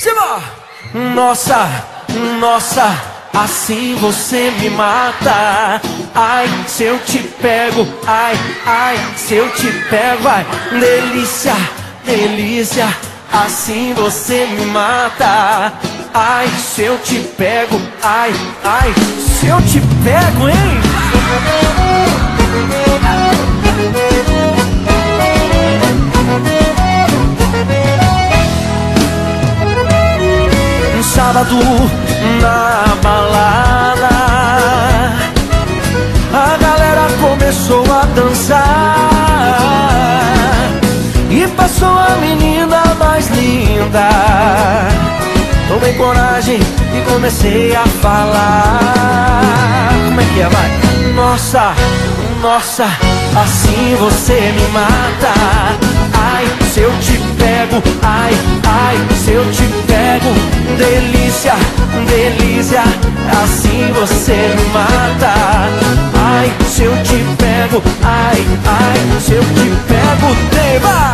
Cima! Nossa, nossa, assim você me mata. Ai, se eu te pego, ai, ai, se eu te pego, vai. Delícia, delícia, assim você me mata. Ai, se eu te pego, ai, ai, se eu te pego, hein? Um sábado na balada, a galera começou a dançar e passou a menina mais linda. Tomei coragem e comecei a falar. Como é que é, vai? Nossa, nossa, assim você me mata. Ai, se eu te pego, ai, ai, se eu te pego. Delícia, delícia, assim você me mata. Ai, se eu te pego, ai, ai, se eu te pego. Deva!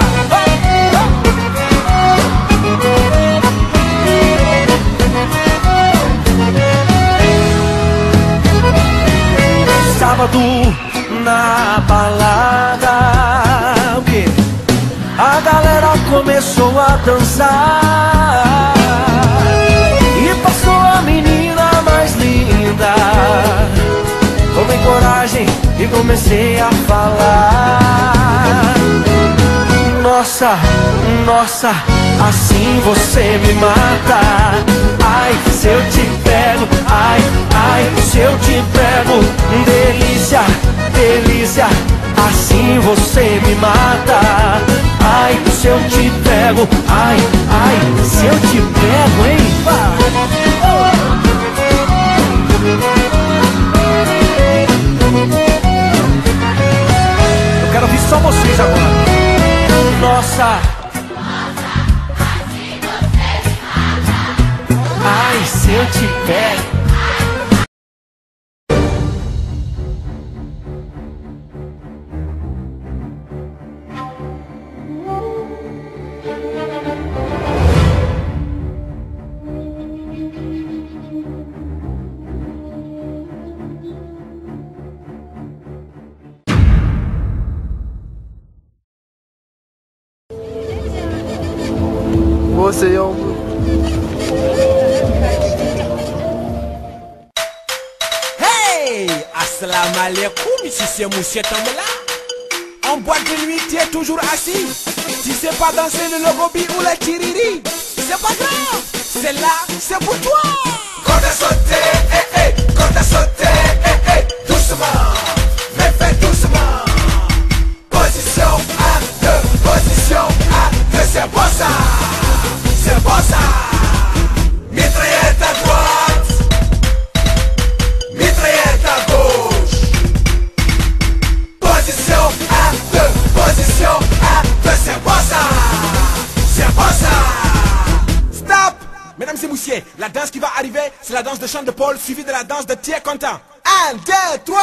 Sábado na balada, o quê? A galera começou a dançar e passou a menina mais linda. Tomei coragem e comecei a falar. Nossa, nossa, assim você me mata. Ai, se eu te pego, ai, ai, se eu te pego. Delícia, delícia, assim você me mata. Ai, se eu te pego, ai, ai, se eu te pego, hein? Eu quero ouvir só vocês agora. Nossa, ai, se eu te pego. Você é um... Hey! Assalamu alaikum, si c'est Monsieur Tambela. En boîte de nuit, tu es toujours assis. Tu sais pas danser le logobi ou le tiriri. C'est pas grave, c'est là, c'est pour toi. Corde à sauter, eh eh, corde à sauter, eh eh, doucement, mais fais doucement. Position à deux, c'est bon ça. C'est bon ça. Mitraillette à droite, mitraillette à gauche. Position à deux, c'est bon ça. C'est bon ça. Stop. Mesdames et messieurs, la danse qui va arriver, c'est la danse de chant de Paul suivie de la danse de Thierry Contant. 1, 2, 3.